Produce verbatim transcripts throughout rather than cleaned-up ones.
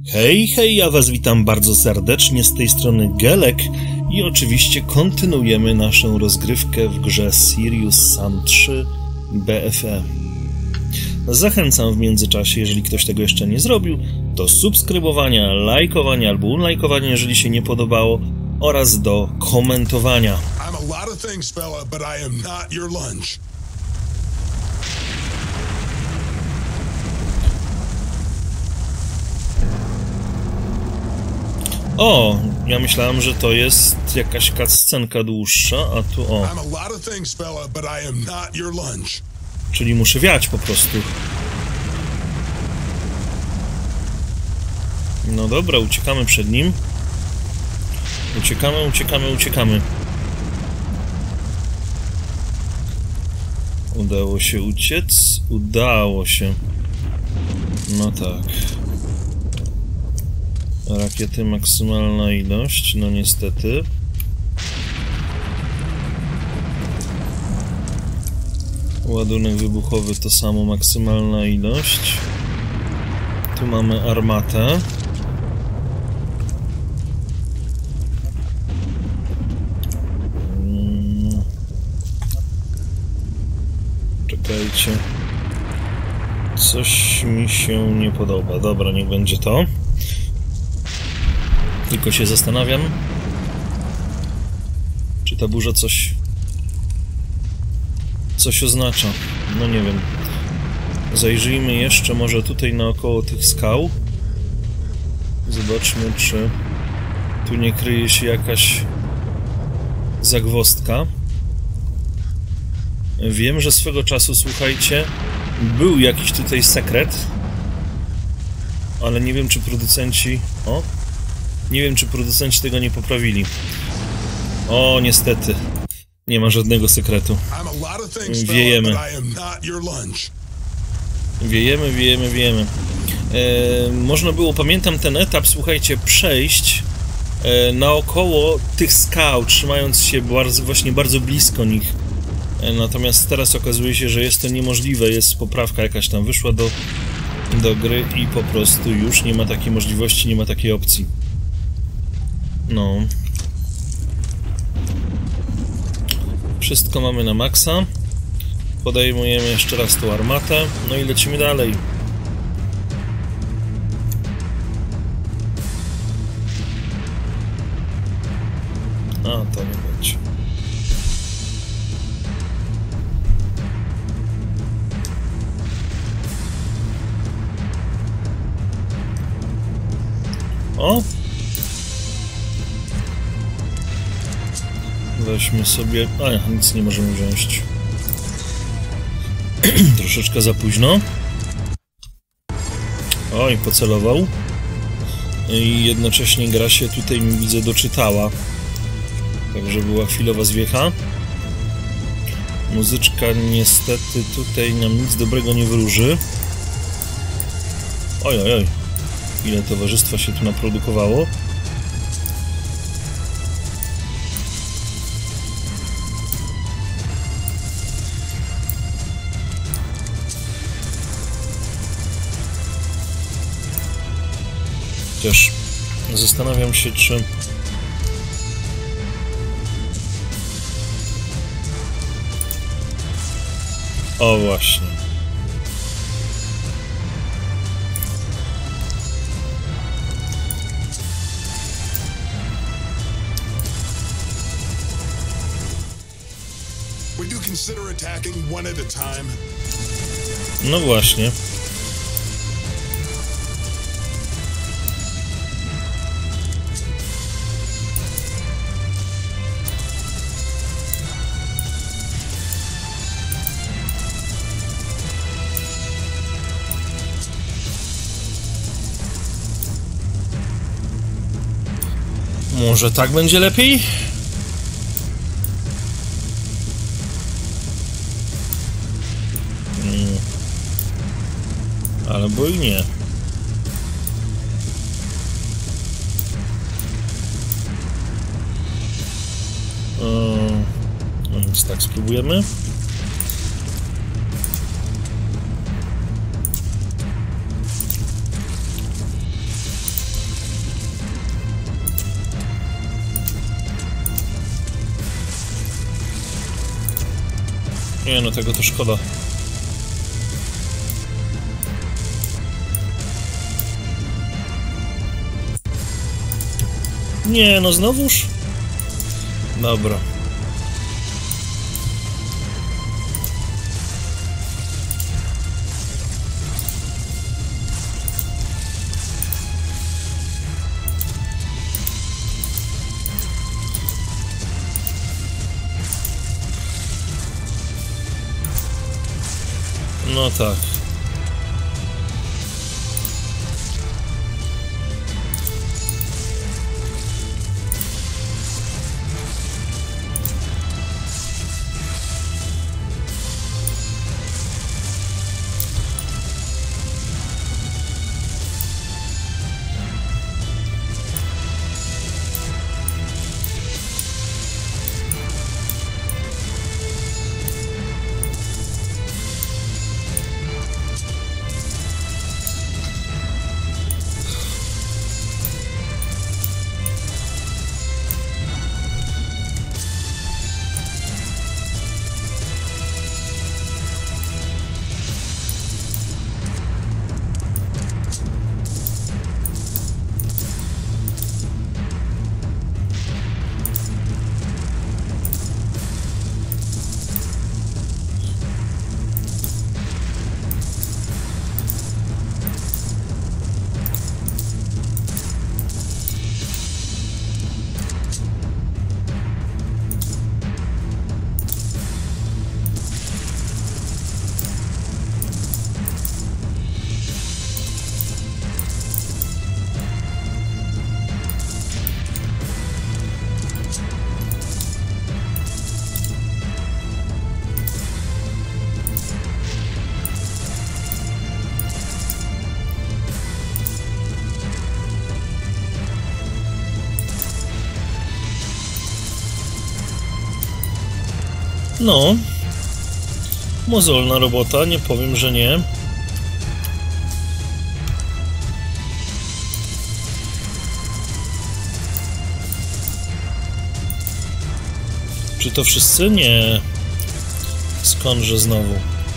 Hej, hej, ja was witam bardzo serdecznie, z tej strony Gelek i oczywiście kontynuujemy naszą rozgrywkę w grze Serious Sam trzy B F E. Zachęcam w międzyczasie, jeżeli ktoś tego jeszcze nie zrobił, do subskrybowania, lajkowania albo unlajkowania, jeżeli się nie podobało, oraz do komentowania. I'm a lot of things, fella, but I am not your lunch. O, ja myślałem, że to jest jakaś cutscenka dłuższa, a tu o. I'm a lot of things, fella, but I am not your lunch. Czyli muszę wiać po prostu. No dobra, uciekamy przed nim. Uciekamy, uciekamy, uciekamy. Udało się uciec? Udało się. No tak. Rakiety maksymalna ilość, no niestety. Ładunek wybuchowy to samo maksymalna ilość. Tu mamy armatę. Hmm. Czekajcie. Coś mi się nie podoba. Dobra, niech będzie to. Tylko się zastanawiam, czy ta burza coś... coś oznacza. No nie wiem. Zajrzyjmy jeszcze może tutaj naokoło tych skał. Zobaczmy, czy tu nie kryje się jakaś zagwozdka. Wiem, że swego czasu, słuchajcie, był jakiś tutaj sekret, ale nie wiem, czy producenci... O! Nie wiem, czy producenci tego nie poprawili. O, niestety. Nie ma żadnego sekretu. Wiejemy. Wiejemy, wiejemy, wiejemy. E, można było, pamiętam ten etap, słuchajcie, przejść e, naokoło tych skał, trzymając się bardzo, właśnie bardzo blisko nich. E, natomiast teraz okazuje się, że jest to niemożliwe. Jest poprawka jakaś tam wyszła do, do gry i po prostu już nie ma takiej możliwości, nie ma takiej opcji. No. Wszystko mamy na maksa. Podejmujemy jeszcze raz tą armatę. No i lecimy dalej. A, to nie będzie. O! Weźmy sobie... A, nic nie możemy wziąć. Troszeczkę za późno. Oj, pocelował. I jednocześnie gra się tutaj, widzę, doczytała. Także była chwilowa zwiecha. Muzyczka niestety tutaj nam nic dobrego nie wróży. Oj, oj, oj. Ile towarzystwa się tu naprodukowało. Chociaż zastanawiam się, czy... O, właśnie. No właśnie. Może tak będzie lepiej? Hmm. Albo i nie. No więc tak spróbujemy. Nie no, tego to szkoda. Nie no, znowuż? Dobra. No tak. No, mozolna robota, nie powiem, że nie. Czy to wszyscy? Nie. Skądże znowu?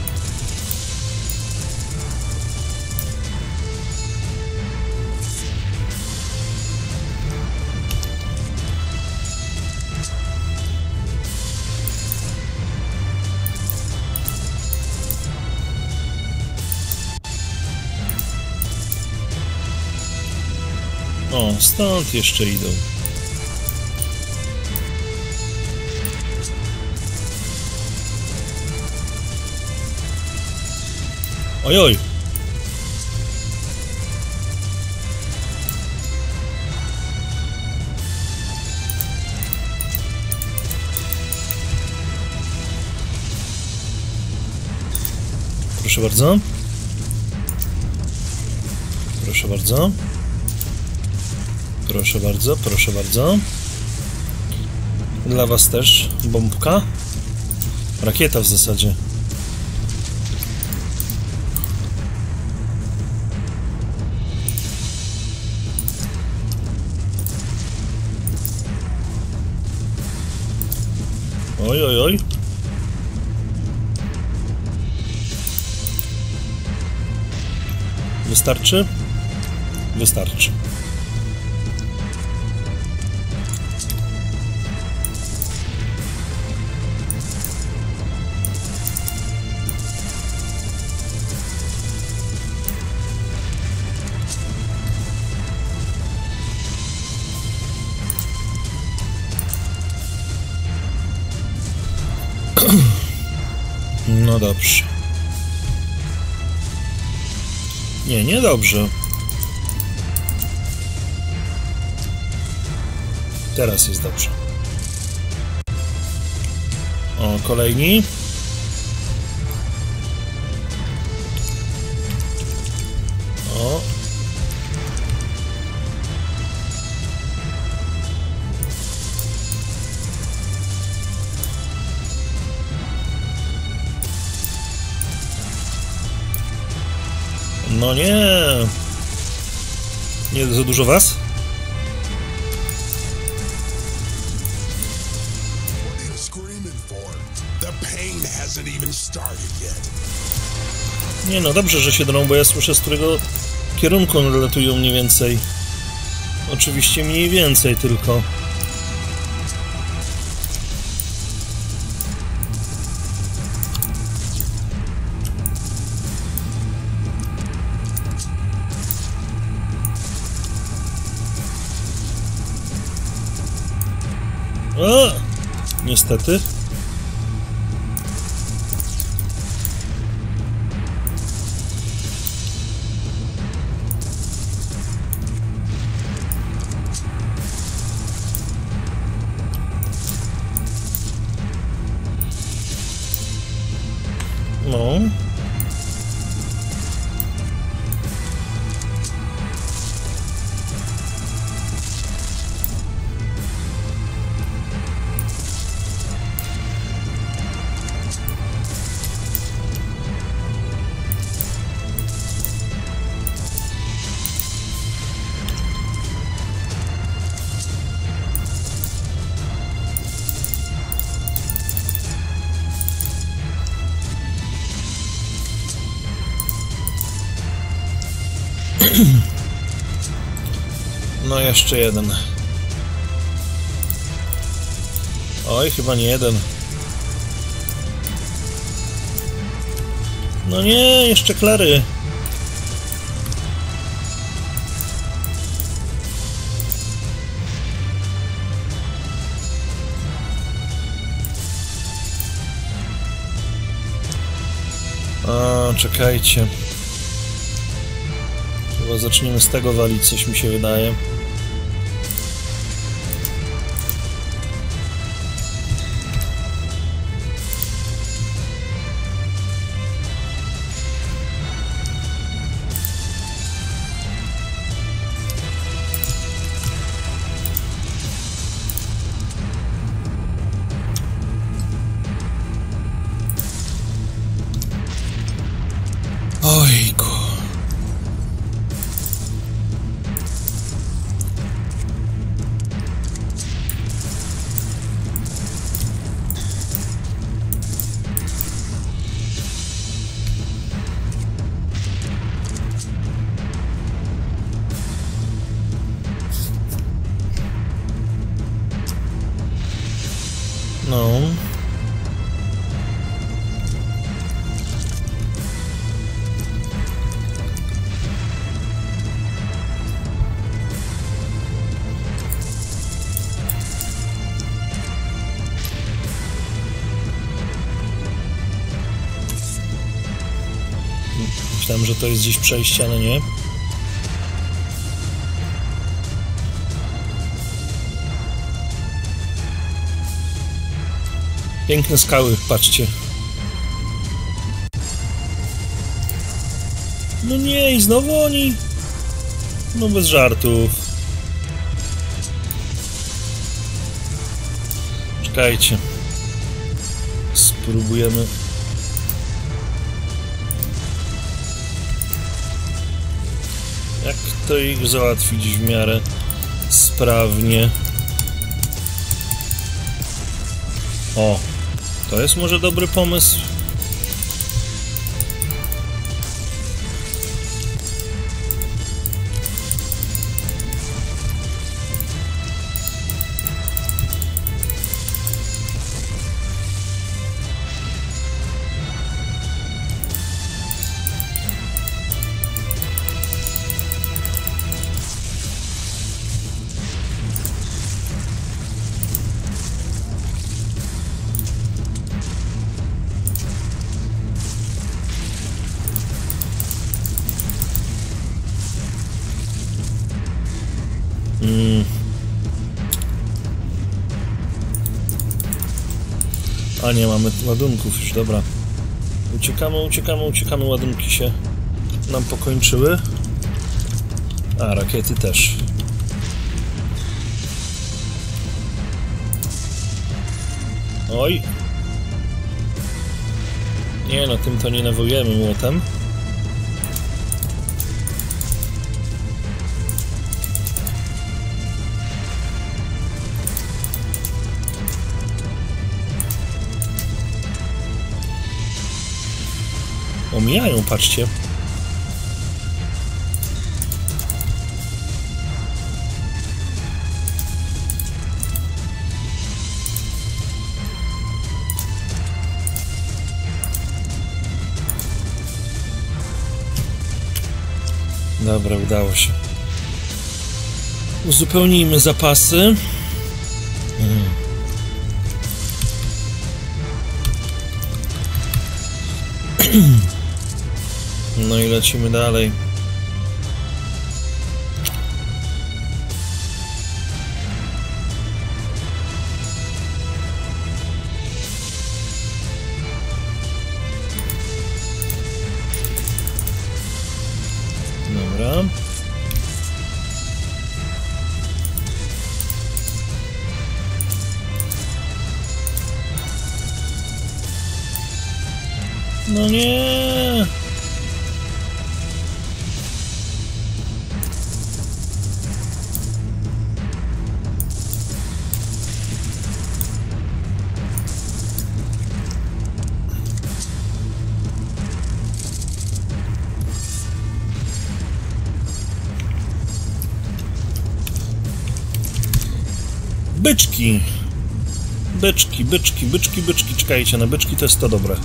O, stąd jeszcze idą. Ojoj! Proszę bardzo. Proszę bardzo. Proszę bardzo, proszę bardzo. Dla was też bombka. Rakieta w zasadzie. Oj, oj, oj. Wystarczy? Wystarczy. No dobrze. Nie, nie dobrze. Teraz jest dobrze. O, kolejni. O. No nie. Nie za dużo was? even started yet. Nie no, dobrze, że się drą, bo ja słyszę, z którego kierunku latują mniej więcej. Oczywiście mniej więcej tylko. A, niestety. No. No jeszcze jeden. Oj, chyba nie jeden. No nie, jeszcze Klary. A, czekajcie. Chyba zaczniemy z tego walić, coś mi się wydaje. Ojku. No. Myślałem, że to jest gdzieś przejście, ale nie. Piękne skały, patrzcie. No nie, i znowu oni? No bez żartów. Czekajcie. Spróbujemy. Jak to ich załatwić w miarę sprawnie? O, to jest może dobry pomysł. Mm. A nie, mamy ładunków już, dobra. Uciekamy, uciekamy, uciekamy, ładunki się nam pokończyły. A, rakiety też. Oj. Nie no, tym to nie nawołujemy młotem. omijają, patrzcie. Dobra, udało się. Uzupełnijmy zapasy. Hmm. No i lecimy dalej. Dobra. No nie. Byczki. Byczki, byczki, byczki, byczki. Czekajcie, na byczki to jest to dobre.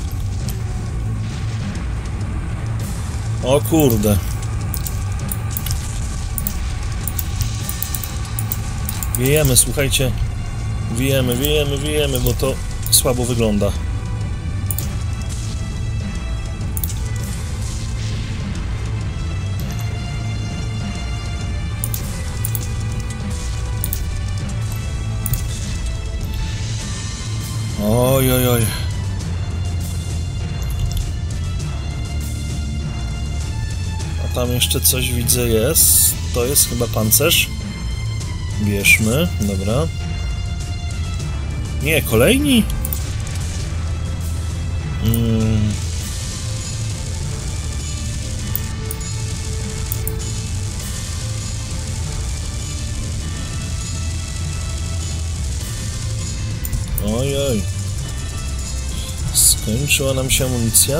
O kurde. Wiejemy, słuchajcie. Wiejemy, wiejemy, wiejemy, bo to słabo wygląda. Oj, oj, oj. A tam jeszcze coś widzę jest. To jest chyba pancerz. Bierzmy, dobra. Nie, kolejni? Hmm. Oj, oj. Skończyła nam się amunicja.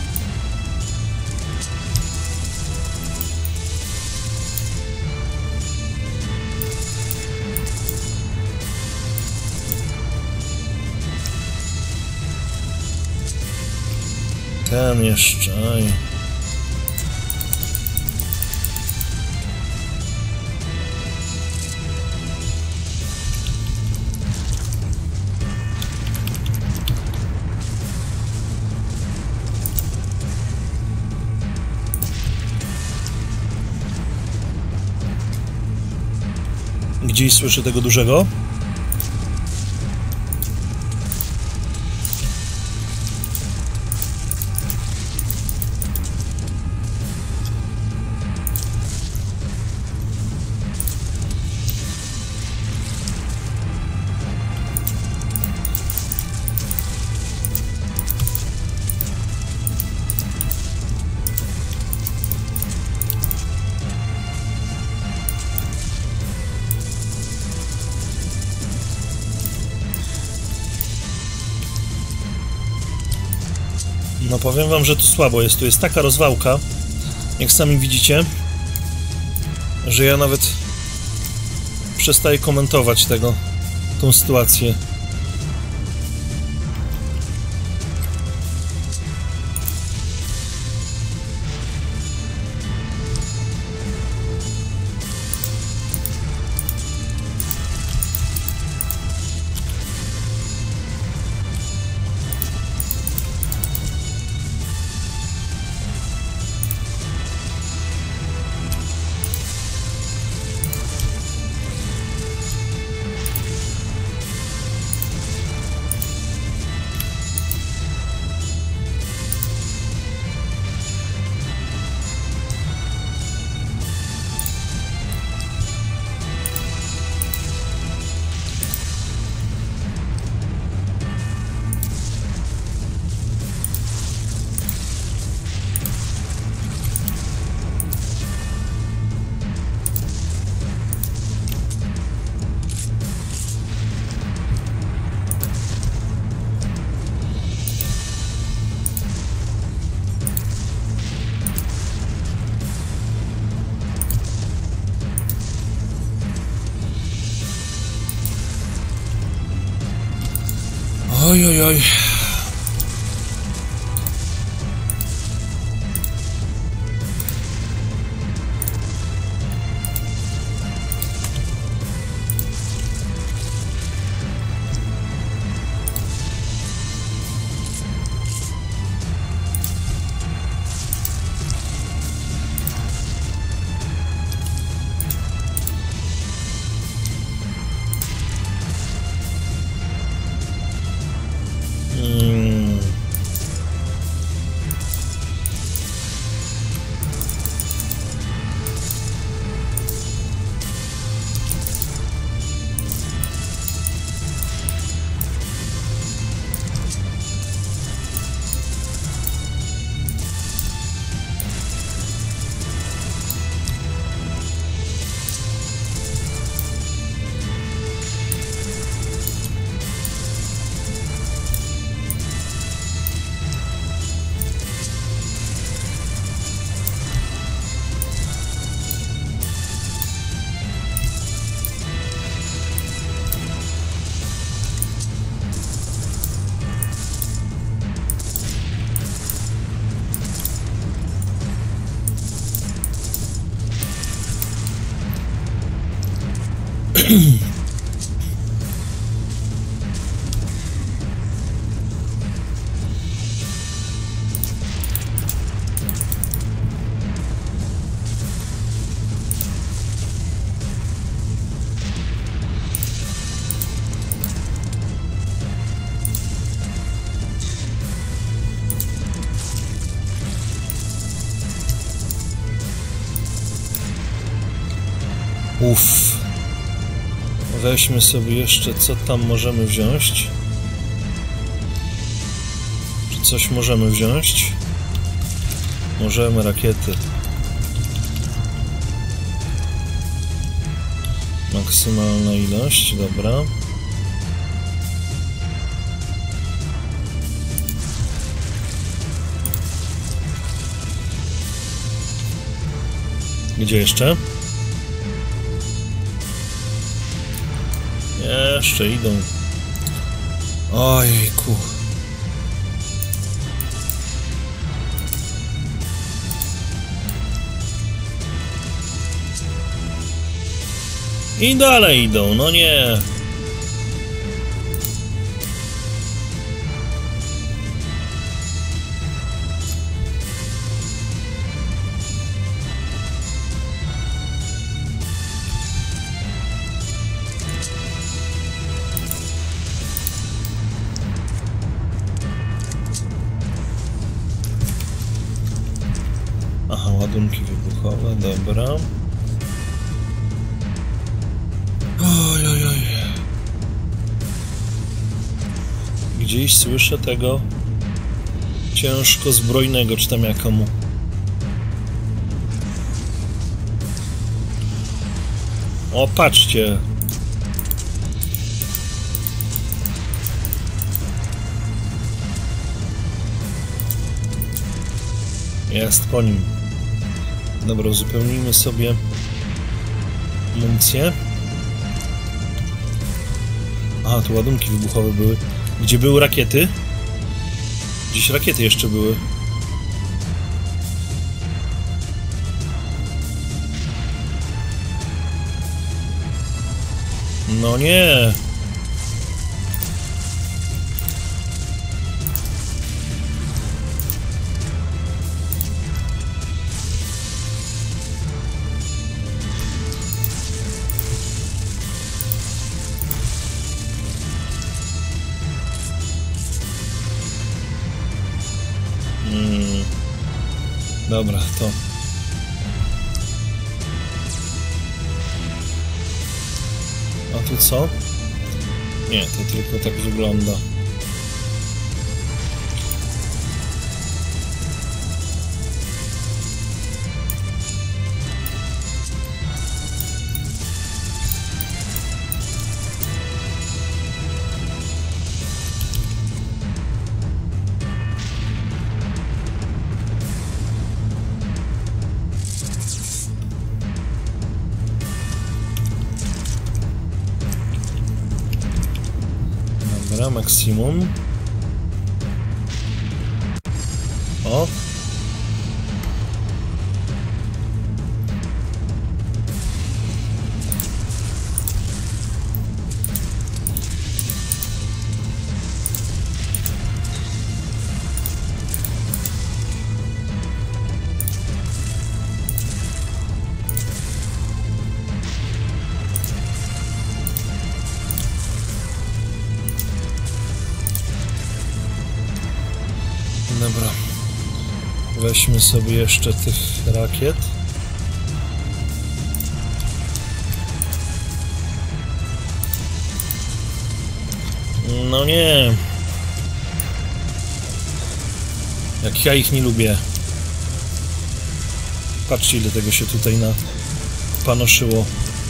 Ten jeszcze, aj. Gdzieś słyszę tego dużego. No powiem wam, że tu słabo jest. Tu jest taka rozwałka, jak sami widzicie, że ja nawet przestaję komentować tego, tą sytuację. Oj, oj, oj. Uff. Weźmy sobie jeszcze, co tam możemy wziąć. Czy coś możemy wziąć? Możemy rakiety. Maksymalna ilość, dobra. Gdzie jeszcze? Jeszcze idą. Ojku. I dalej idą, no nie. Aha, ładunki wybuchowe, dobra. Oj, oj, oj. Gdzieś słyszę tego ciężko zbrojnego, czy tam jakomu. O, patrzcie. Jest po nim. Dobra, uzupełnijmy sobie amunicję. A, tu ładunki wybuchowe były. Gdzie były rakiety? Gdzieś rakiety jeszcze były. No nie. Hmm. Dobra, to... A tu co? Nie, to tylko tak wygląda. Dobra. maksimum. O! Dobra. Weźmy sobie jeszcze tych rakiet. No nie. Jak ja ich nie lubię. Patrzcie, ile tego się tutaj na panoszyło.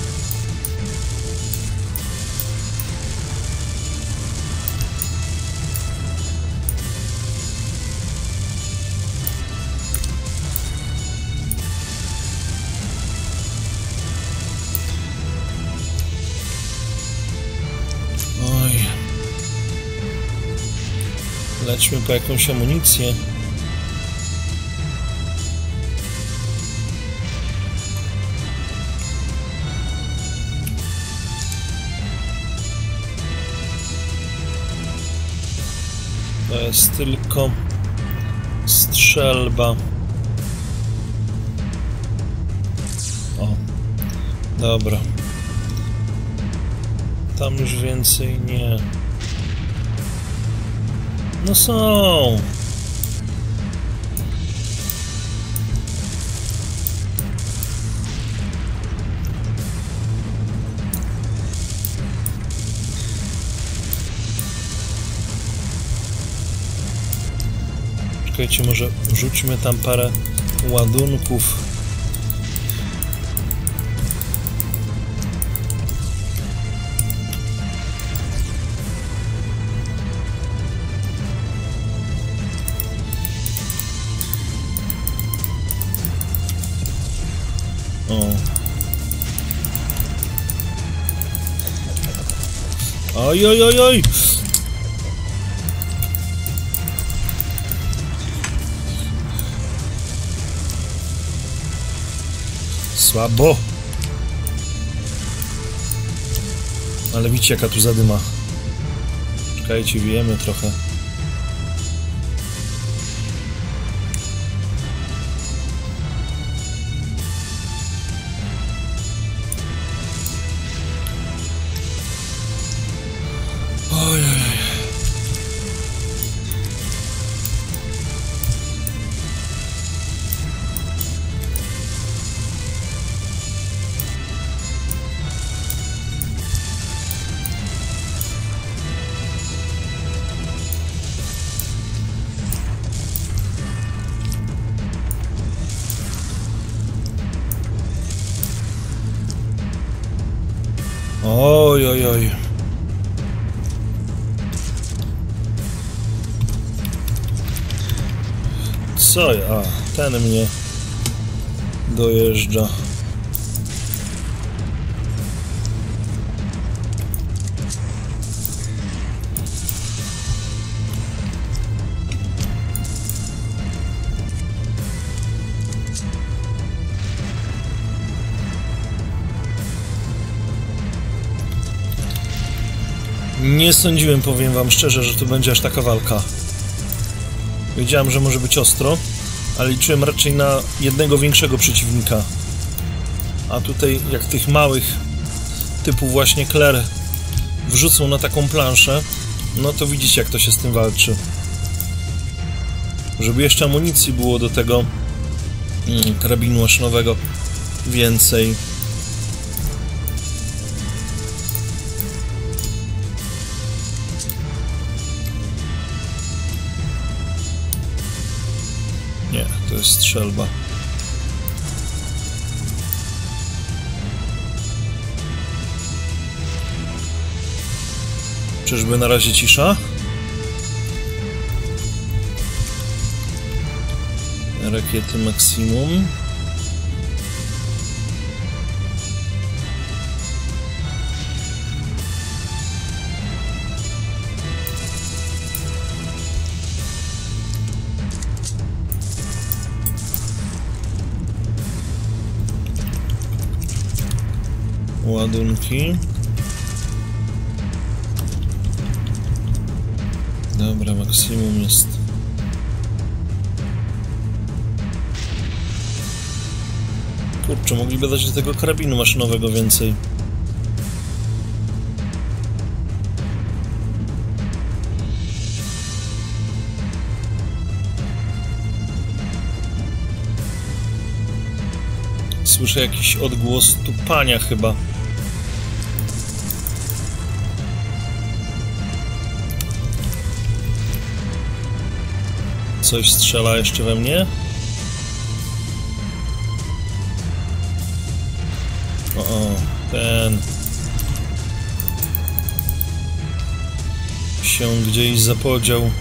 Lećmy po jakąś amunicję. To jest tylko strzelba. O, dobra. Tam już więcej nie. No są. Czekajcie, może rzućmy tam parę ładunków. O. Oj, oj, oj, oj! Słabo! Ale widzicie, jaka tu zadyma. Czekajcie, wiemy trochę. Oj, oj, oj. Co ja? A, ten mnie dojeżdża. Nie sądziłem, powiem wam szczerze, że to będzie aż taka walka. Wiedziałem, że może być ostro, ale liczyłem raczej na jednego większego przeciwnika. A tutaj, jak tych małych, typu właśnie Claire, wrzucą na taką planszę, no to widzicie, jak to się z tym walczy. Żeby jeszcze amunicji było do tego mm, karabinu maszynowego więcej. Nie, to jest strzelba. Czyżby na razie cisza? Rakiety maksimum. ładunki. Dobra, maksimum jest. Kurczę, mogliby dać do tego karabinu maszynowego więcej. Słyszę jakiś odgłos tupania chyba. Coś strzela jeszcze we mnie. O, o, ten się gdzieś zapodział.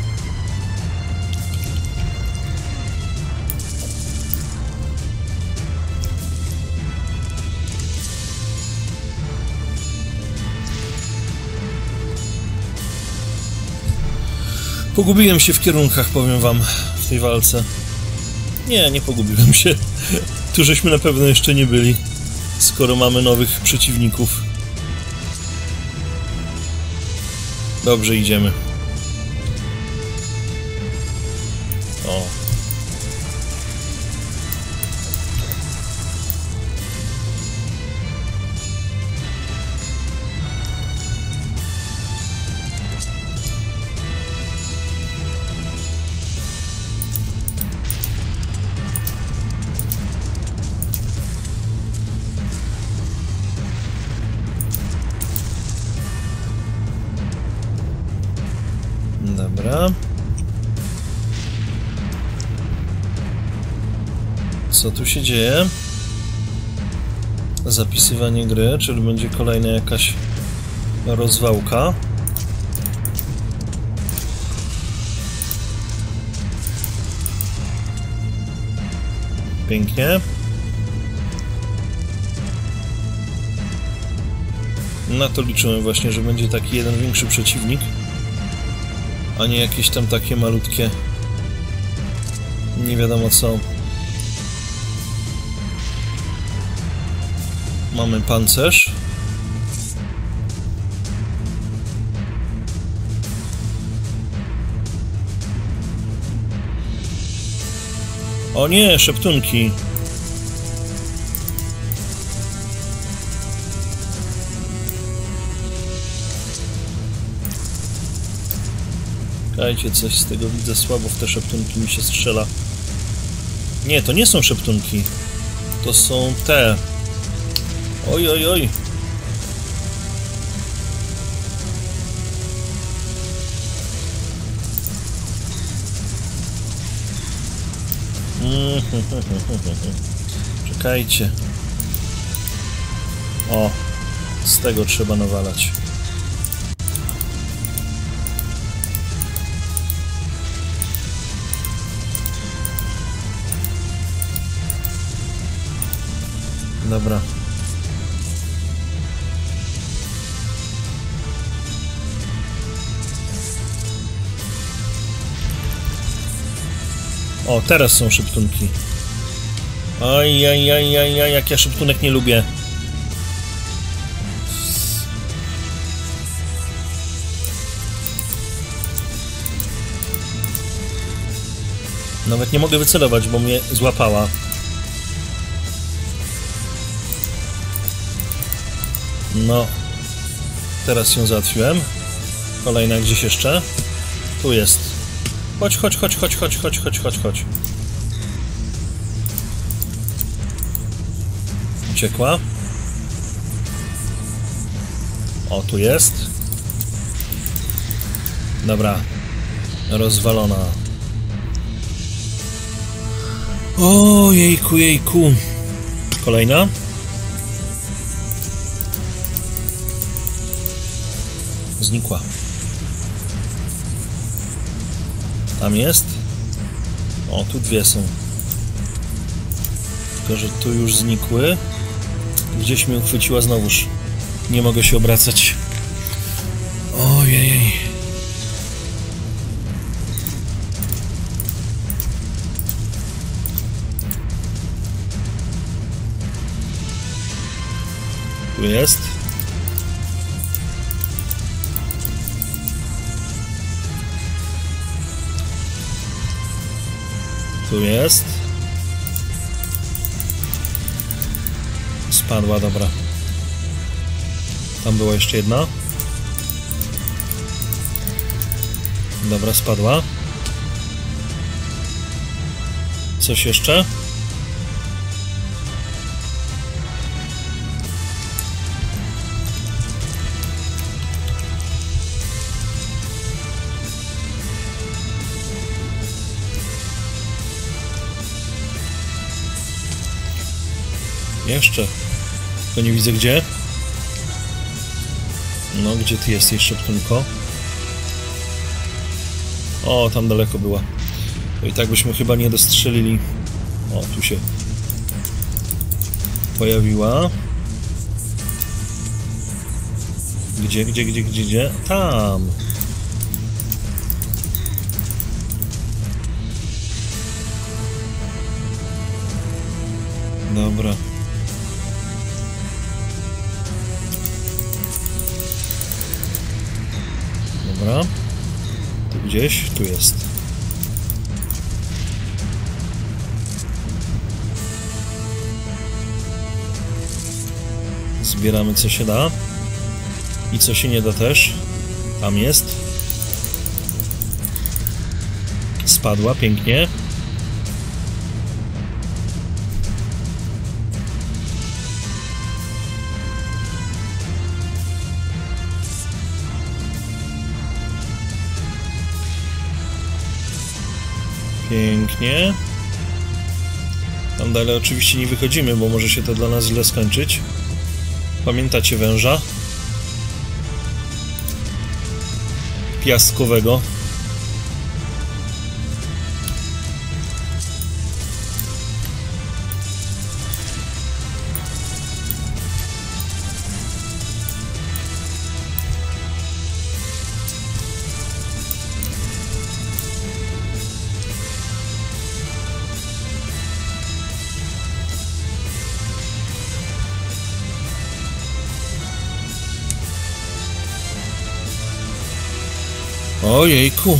Pogubiłem się w kierunkach, powiem wam, w tej walce. Nie, nie pogubiłem się. Tu żeśmy na pewno jeszcze nie byli, skoro mamy nowych przeciwników. Dobrze, idziemy. O. Dobra. Co tu się dzieje? Zapisywanie gry, czyli będzie kolejna jakaś rozwałka. Pięknie. Na to liczyłem właśnie, że będzie taki jeden większy przeciwnik, a nie jakieś tam takie malutkie nie wiadomo co. Mamy pancerz. O nie, szeptunki. Dajcie coś z tego, widzę słabo w te szeptunki mi się strzela. Nie, to nie są szeptunki. To są te. Oj, oj, oj. Czekajcie. O, z tego trzeba nawalać. Dobra. O, teraz są szeptunki. Aj, aj, aj, aj, aj, jak ja szeptunek nie lubię. Nawet nie mogę wycelować, bo mnie złapała. No. Teraz ją załatwiłem. Kolejna gdzieś jeszcze. Tu jest. Chodź, chodź, chodź, chodź, chodź, chodź, chodź, chodź, chodź. Uciekła. O, tu jest. Dobra. Rozwalona. O, jejku, jejku. Kolejna. Znikła. Tam jest. O, tu dwie są. Tylko, że tu już znikły. Gdzieś mnie uchwyciła znowuż. Nie mogę się obracać. Ojej. Tu jest. Tu jest. Spadła, dobra. Tam była jeszcze jedna. Dobra, spadła. Coś jeszcze? Jeszcze. Tylko nie widzę gdzie. No, gdzie ty jesteś, szeptunko? O, tam daleko była. To i tak byśmy chyba nie dostrzelili. O, tu się pojawiła. Gdzie, gdzie, gdzie, gdzie, gdzie? Tam. Dobra. Dobra. Tu gdzieś, tu jest. Zbieramy co się da. I co się nie da też. Tam jest. Spadła, pięknie. Pięknie. Tam dalej oczywiście nie wychodzimy, bo może się to dla nas źle skończyć. Pamiętacie węża? Piaskowego. Ojejku.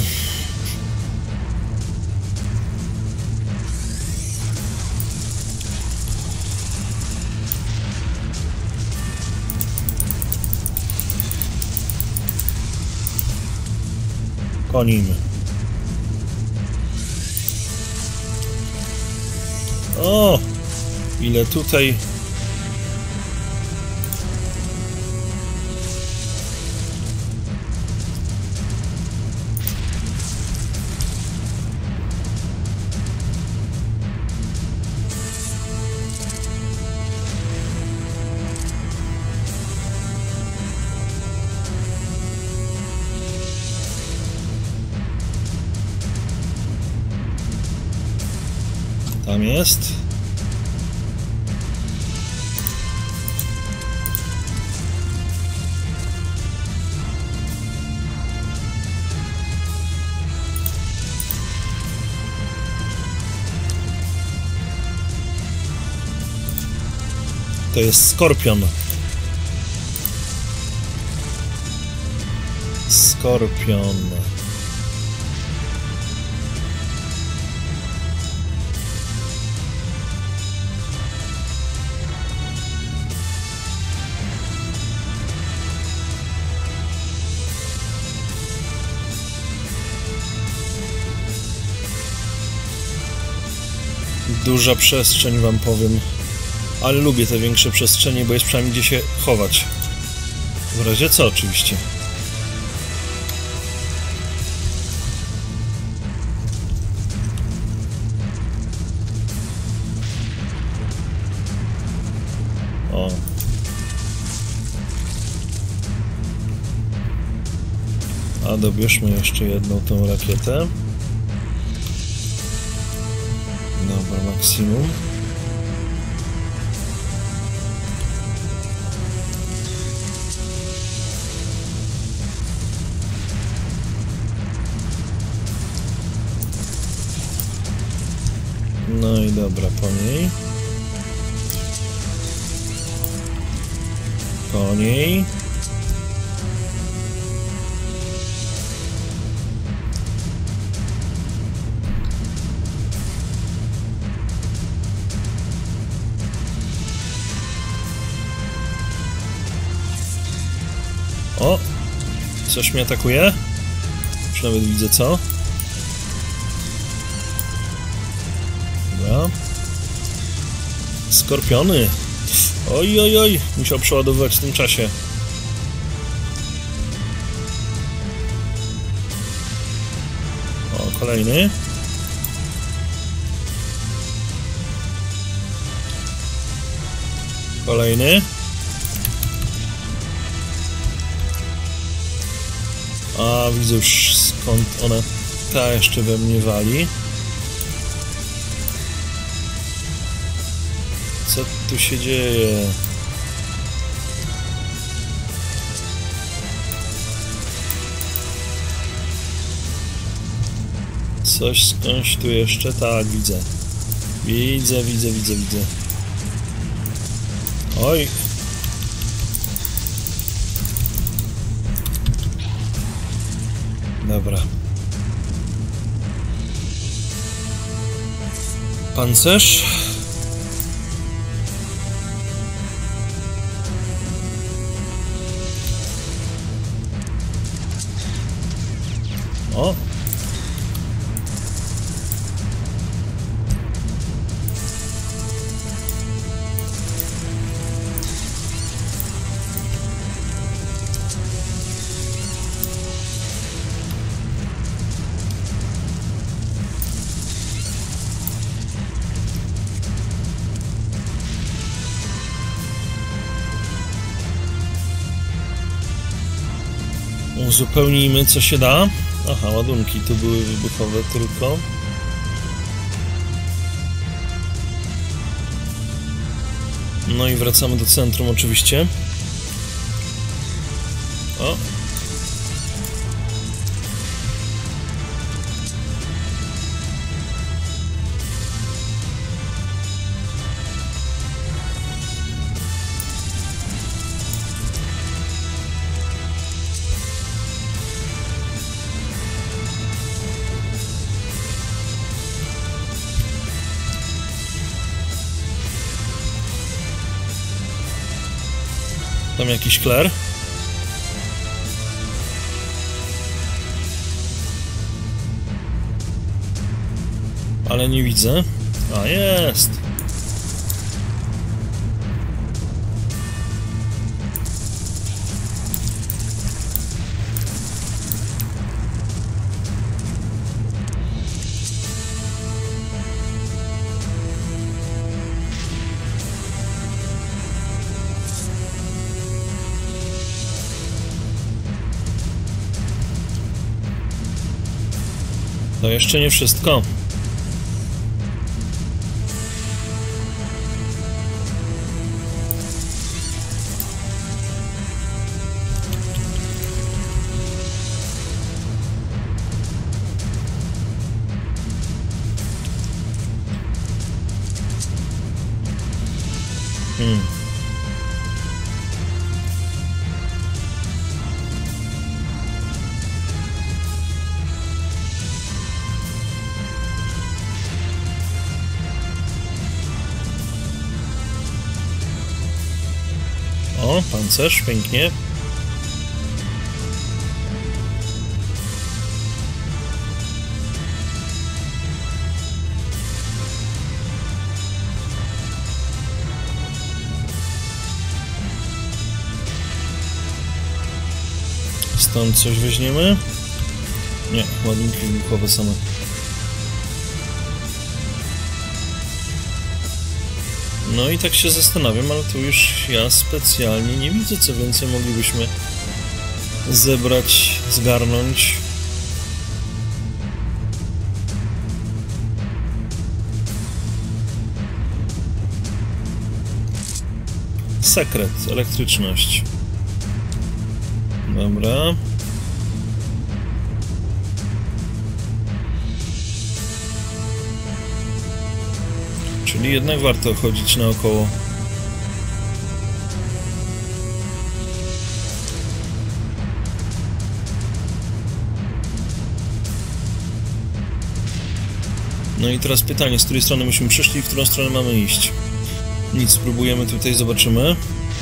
Konimy. O! Ile tutaj... Tam jest. To jest skorpion. Skorpion. Duża przestrzeń, wam powiem. Ale lubię te większe przestrzenie, bo jest przynajmniej gdzie się chować. W razie co, oczywiście. O. A dobierzmy jeszcze jedną tą rakietę. Dobra, maksimum. No i dobra, po niej. Koło niej. O! Coś mnie atakuje? Już nawet widzę co. Dobra. Skorpiony. Oj, oj, oj. Musiał przeładowywać w tym czasie. O, kolejny. Kolejny. A, widzę już skąd ona... Ta jeszcze we mnie wali. Co tu się dzieje? Coś skądś tu jeszcze... Tak, widzę. Widzę, widzę, widzę, widzę. Oj! Dobra. Pancerz. O! Uzupełnijmy co się da. Aha, ładunki tu były wybuchowe tylko. No i wracamy do centrum oczywiście. O! Tam jakiś kler. Ale nie widzę. A, jest. To jeszcze nie wszystko. Hmm. O, pancerz, pięknie. Stąd coś weźmiemy? Nie, ładunki wybuchowe same. No i tak się zastanawiam, ale tu już ja specjalnie nie widzę, co więcej moglibyśmy zebrać, zgarnąć. Sekret, elektryczność. Dobra. Czyli jednak warto chodzić naokoło. No i teraz pytanie, z której strony myśmy przyszli i w którą stronę mamy iść. Nic, spróbujemy tutaj, zobaczymy.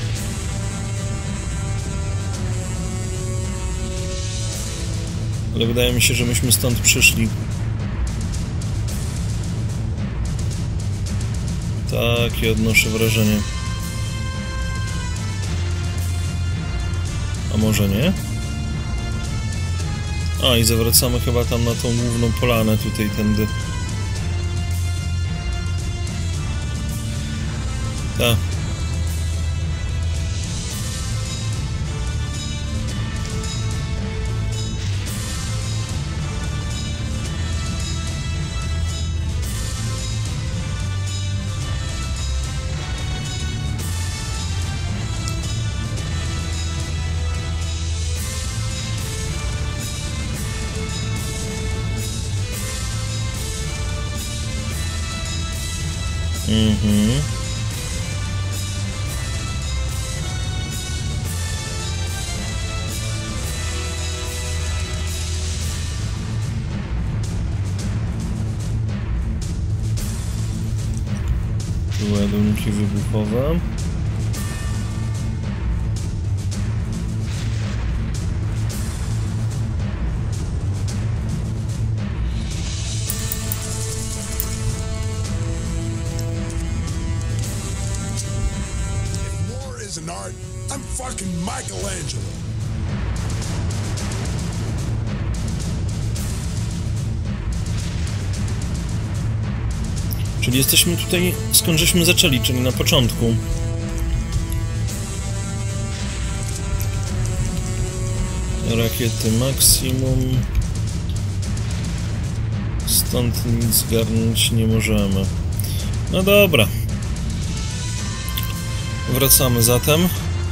Ale wydaje mi się, że myśmy stąd przyszli. Takie odnoszę wrażenie. A może nie? A, i zawracamy chyba tam na tą główną polanę, tutaj tędy. Tak. Mhm. Tu ładunki wybuchowe. An art, I'm fucking Michelangelo. Czyli jesteśmy tutaj, skąd żeśmy zaczęli, czyli na początku. Rakiety maksimum. Stąd nic zgarnąć nie możemy. No dobra. Wracamy zatem.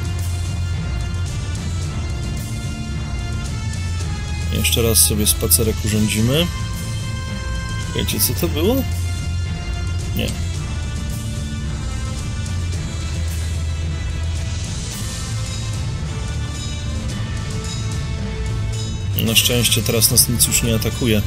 Jeszcze raz sobie spacerek urządzimy. Wiecie, co to było? Nie. Na szczęście teraz nas nic już nie atakuje.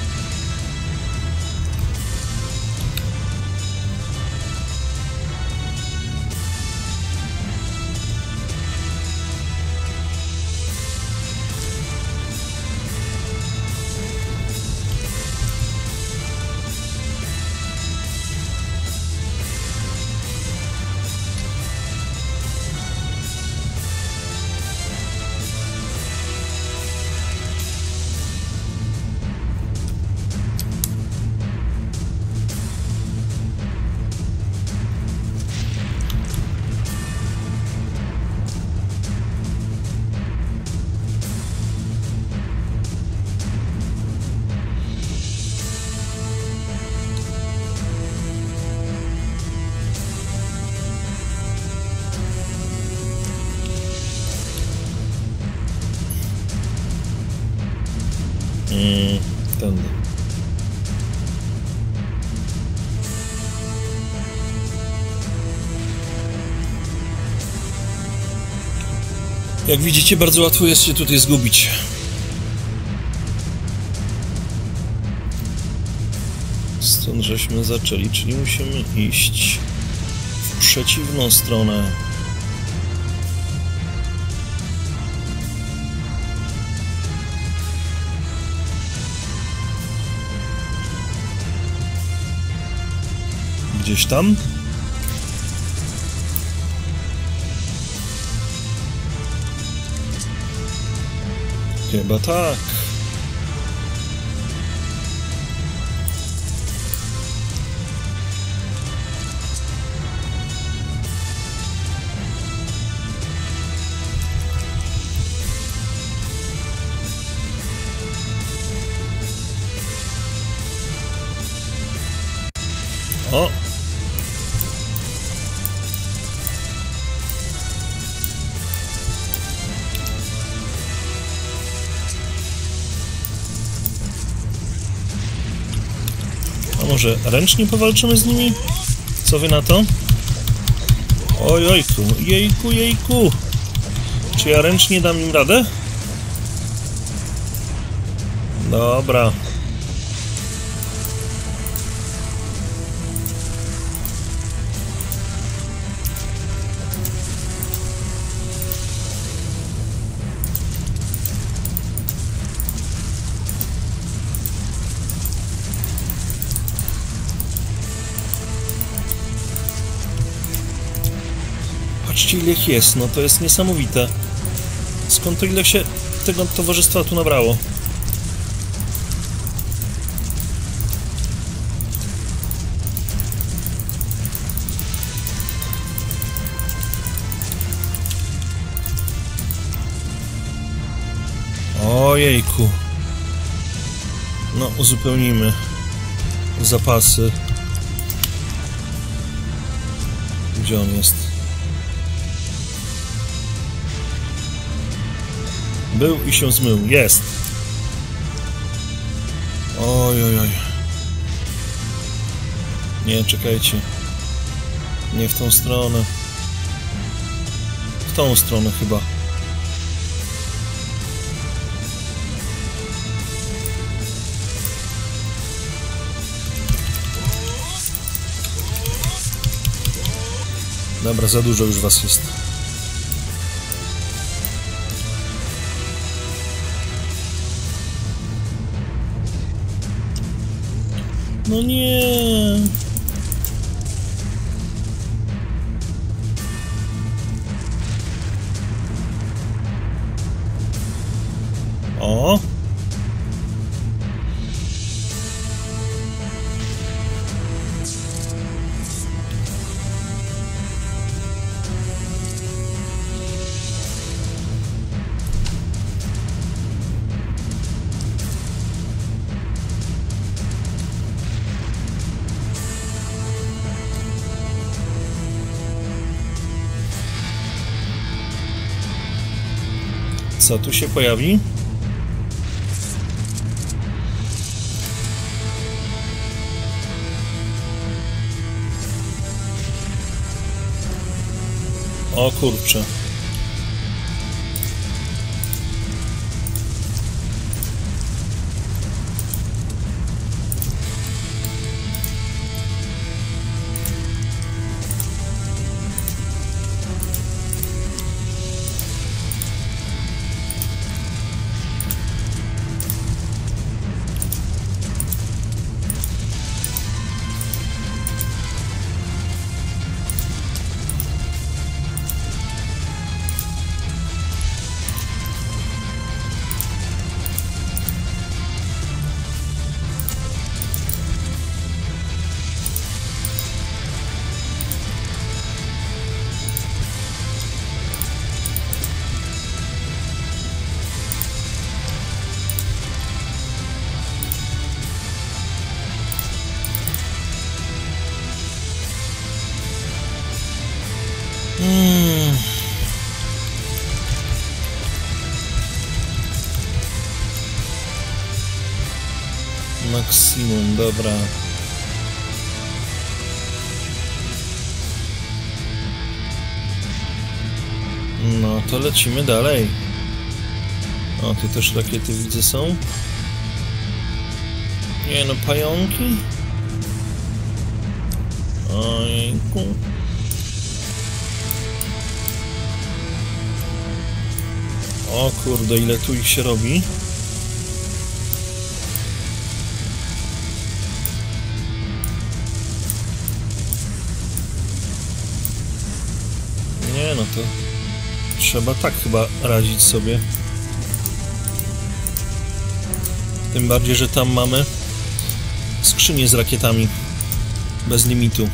Mm, tędy. Jak widzicie, bardzo łatwo jest się tutaj zgubić. Stąd żeśmy zaczęli, czyli musimy iść w przeciwną stronę. Gdzieś tam? Chyba tak. O! A może ręcznie powalczymy z nimi? Co wy na to? Ojojku, jejku, jejku! Czy ja ręcznie dam im radę? Zobaczcie, ile ich jest, no to jest niesamowite. Skąd to ile się tego towarzystwa tu nabrało? Ojejku. No, uzupełnimy zapasy. Gdzie on jest? Był i się zmył. Jest! Oj, oj, oj. Nie, czekajcie. Nie w tą stronę. W tą stronę chyba. Dobra, za dużo już was jest. No nie. O. Co tu się pojawi? O kurczę. Hmm. Maksimum, dobra. No to lecimy dalej. O, tu też rakiety widzę są. Nie no, pająki. Ojku. O kurde, ile tu ich się robi. Nie no, to trzeba tak chyba radzić sobie. Tym bardziej, że tam mamy skrzynię z rakietami bez limitu.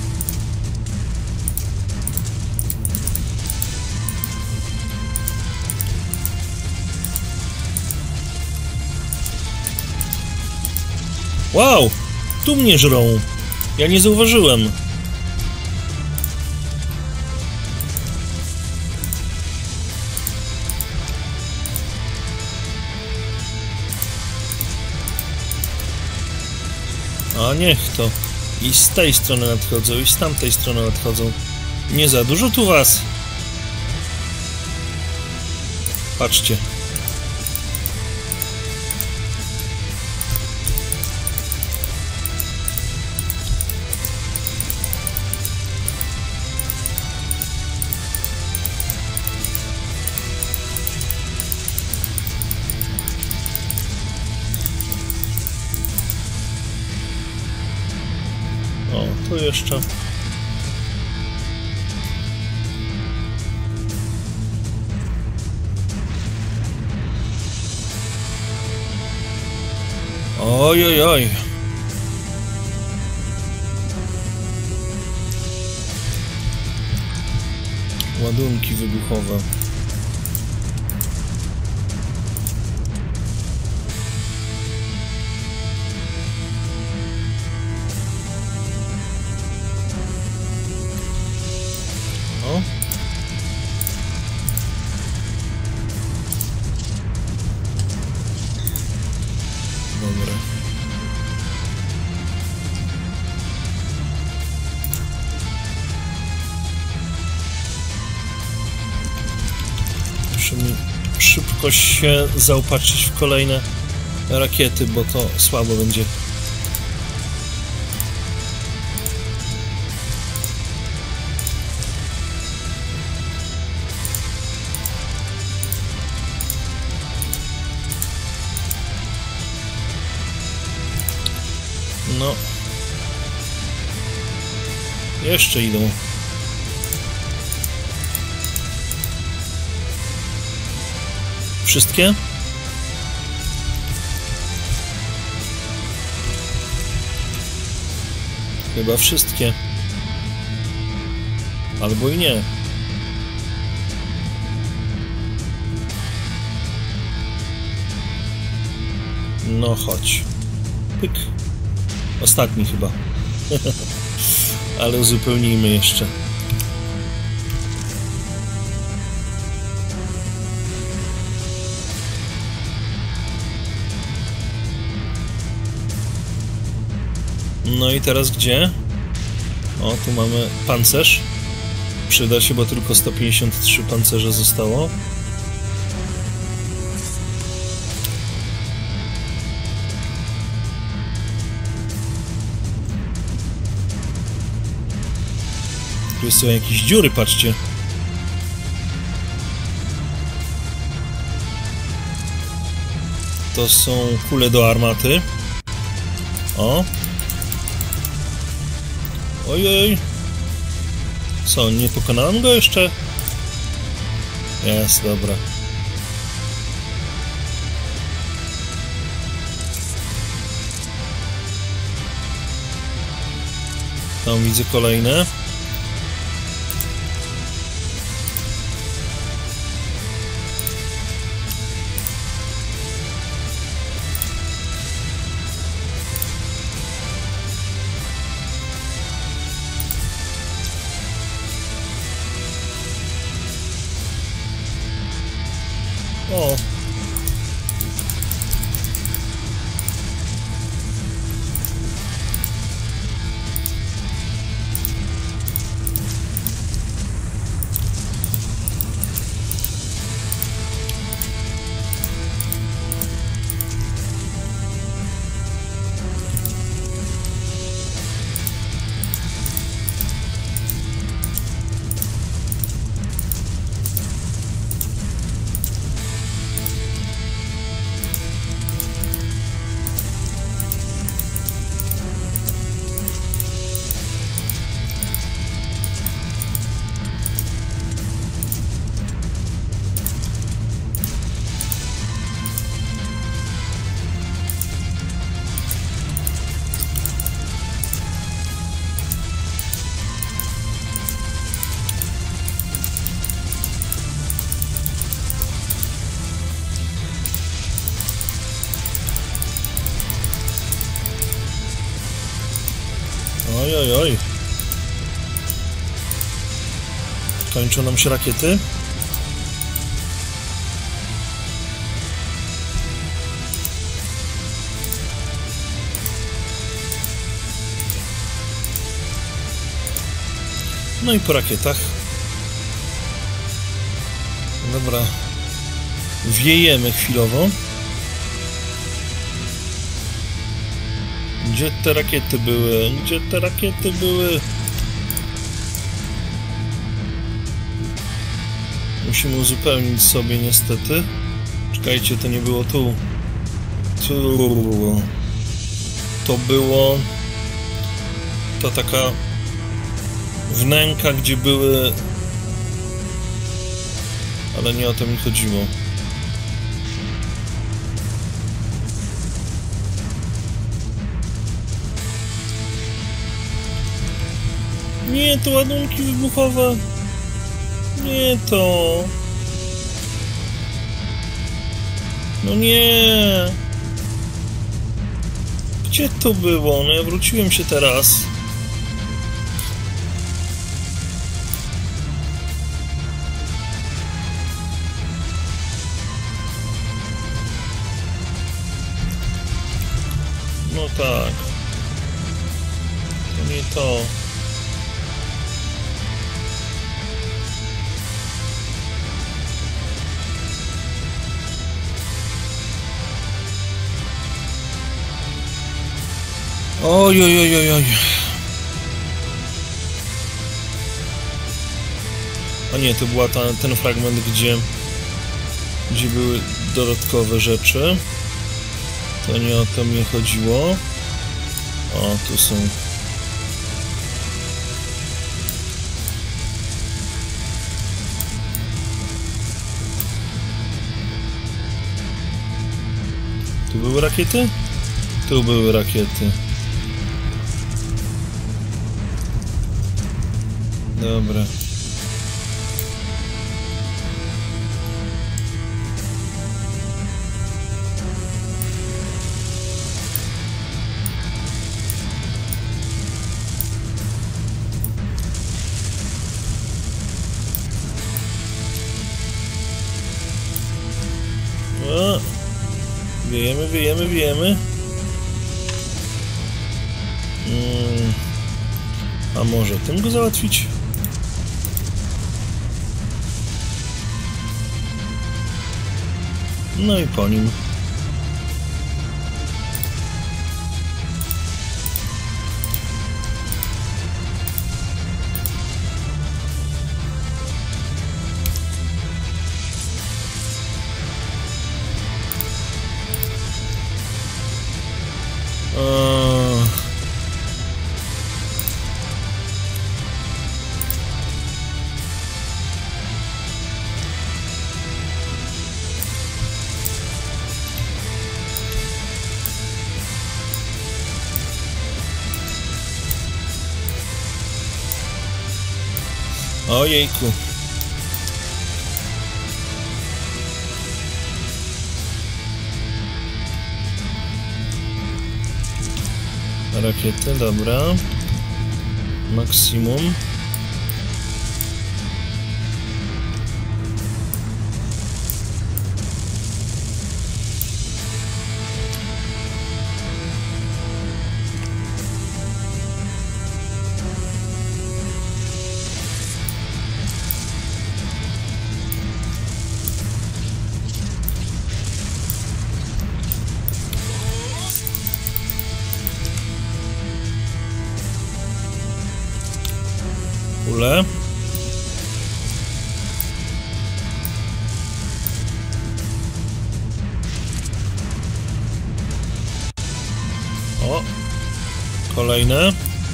Wow! Tu mnie żrą! Ja nie zauważyłem. A niech to. I z tej strony nadchodzą, i z tamtej strony nadchodzą. Nie za dużo tu was. Patrzcie. O, tu jeszcze. Oj, oj, oj. Ładunki wybuchowe. O. Dobra. Muszę mi szybko się zaopatrzyć w kolejne rakiety, bo to słabo będzie. No. Jeszcze idą. Wszystkie? Chyba wszystkie. Albo i nie. No chodź. Pyk. Ostatni chyba. Ale uzupełnijmy jeszcze. No i teraz gdzie? O, tu mamy pancerz. Przyda się, bo tylko sto pięćdziesiąt trzy pancerze zostało. Tu są jakieś dziury, patrzcie. To są kule do armaty. O. Ojej. Co, nie pokonałem go jeszcze? Jest, dobra. Tam widzę kolejne. O. Oj, oj, oj. Kończą nam się rakiety. No i po rakietach. Dobra. Wiejemy chwilowo. Gdzie te rakiety były? Gdzie te rakiety były? Musimy uzupełnić sobie niestety. Czekajcie, to nie było tu. Tu. To było... To taka... wnęka, gdzie były... Ale nie o to mi chodziło. Nie, to ładunki wybuchowe. Nie to. No nie. Gdzie to było? No ja wróciłem się teraz. No tak. To nie to. Oj, oj, oj, oj, oj. A nie, to była ta, ten fragment, gdzie gdzie były dodatkowe rzeczy. To nie o to mi chodziło. O, tu są. Tu były rakiety? Tu były rakiety. Dobra. O, wiejemy, wiejemy, wiejemy. Hmm. A może tym go załatwić? No i po nim. Eee... Ojejku. Rakiety, dobra. Maksimum. Ule. O, kolejne.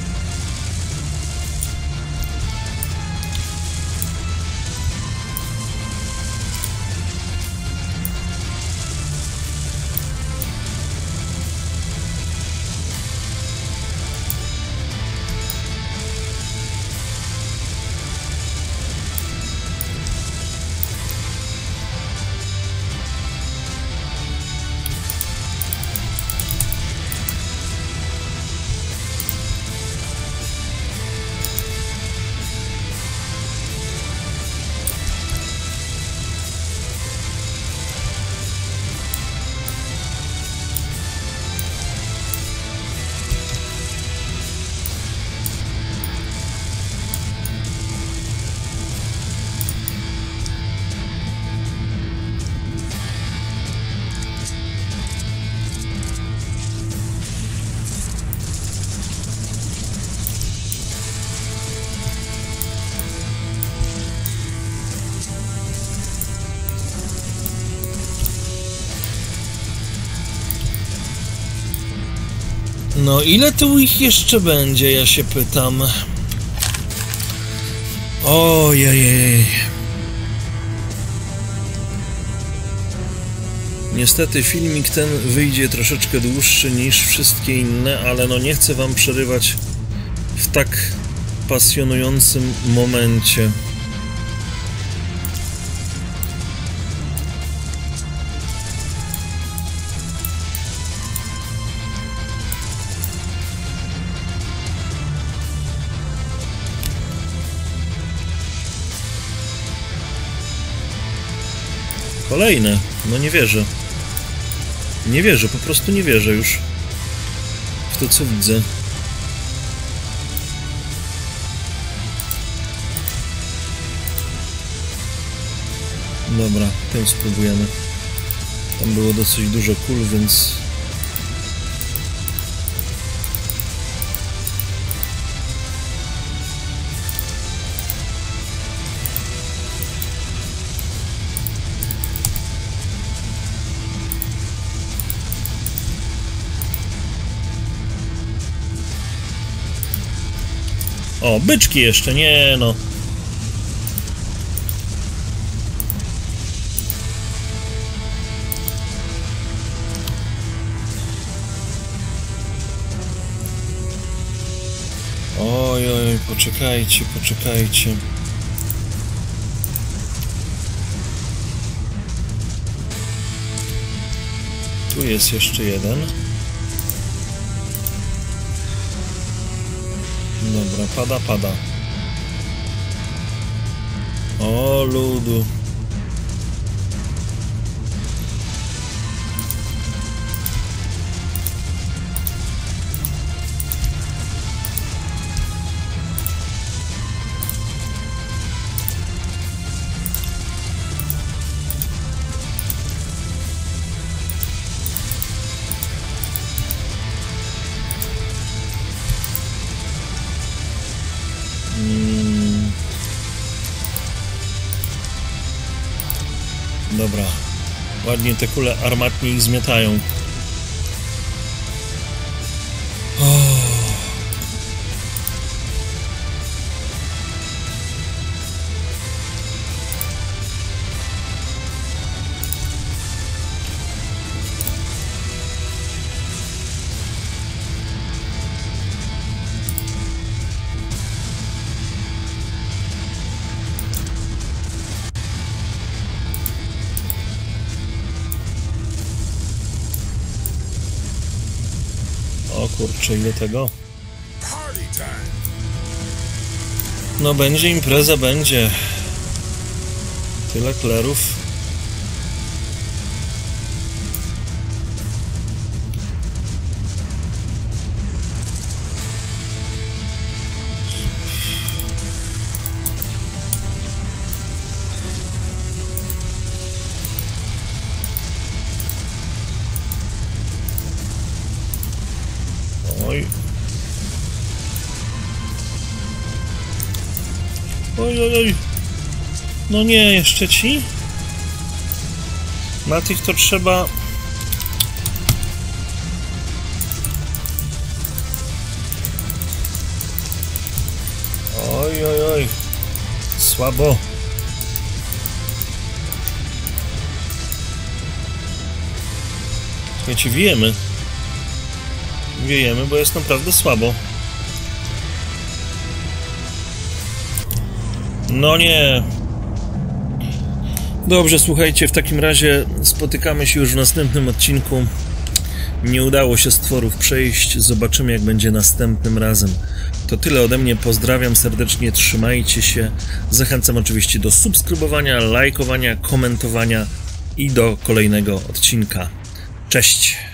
No ile tu ich jeszcze będzie, ja się pytam. Ojej. Niestety filmik ten wyjdzie troszeczkę dłuższy niż wszystkie inne, ale no nie chcę wam przerywać w tak pasjonującym momencie. Kolejne. No nie wierzę. Nie wierzę, po prostu nie wierzę już w to, co widzę. Dobra, tym spróbujemy. Tam było dosyć dużo kul, więc... O, byczki jeszcze, nie no. Oj, oj, poczekajcie, poczekajcie. Tu jest jeszcze jeden. Dobra, pada, pada. O, ludu. Dobra, ładnie te kule armatnie ich zmietają. Oh. O kurczę, ile tego? No będzie impreza, będzie. Tyle klerów. Oj. Oj, oj, oj. No nie, jeszcze ci? Na tych to trzeba... Oj, oj, oj. Słabo. Słuchajcie, wiejemy. Wiejemy, bo jest naprawdę słabo. No nie. Dobrze, słuchajcie, w takim razie spotykamy się już w następnym odcinku. Nie udało się stworów przejść. Zobaczymy, jak będzie następnym razem. To tyle ode mnie. Pozdrawiam serdecznie, trzymajcie się. Zachęcam oczywiście do subskrybowania, lajkowania, komentowania i do kolejnego odcinka. Cześć!